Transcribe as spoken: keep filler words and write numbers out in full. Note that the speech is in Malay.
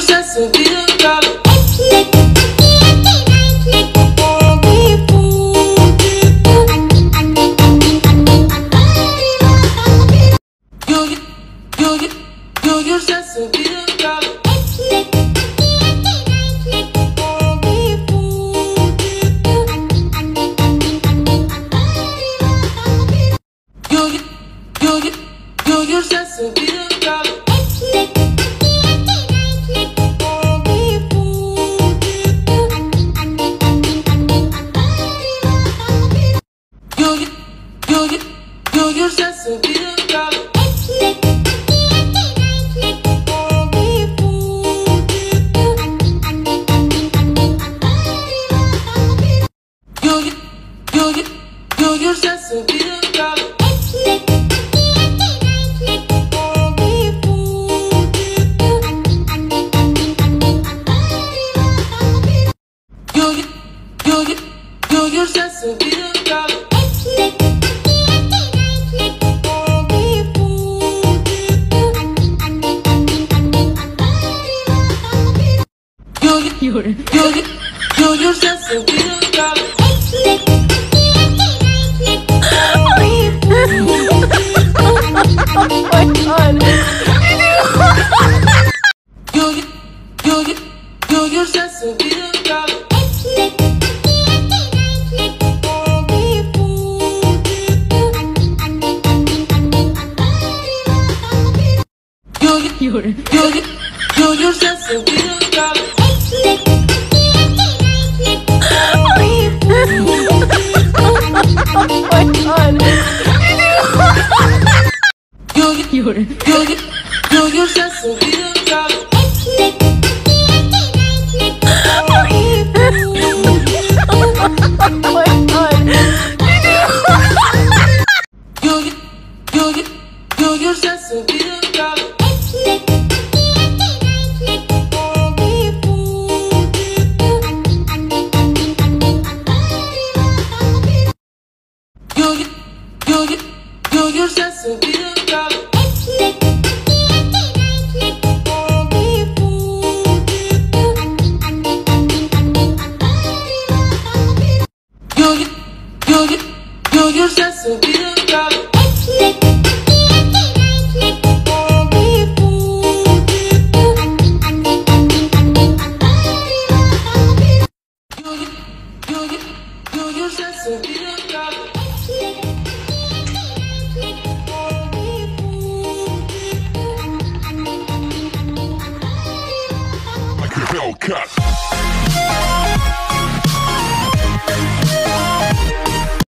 já sabia, cara. Eu já sabia, cara. Eu, eu, eu, eu já sabia, cara. Eu, eu, eu, eu já sabia, cara. Eu, eu, eu, eu já sabia, cara. Eu, eu, eu, eu já sabia, cara. Eu, eu, eu, eu já sabia, cara. Oh my god. Eu, eu, eu, eu já sabia, cara. Eu, eu, eu, eu, eu já sabia, cara. Oh my god. Eu, eu, eu, eu, eu já sabia, cara. Oh my god. Eu, eu, eu, eu já sabia, cara. Eu, eu, eu, eu já sabia, cara. Eu, eu, eu, eu já sabia, cara. Eu, eu, eu, eu já sabia, cara. Like a Hellcat.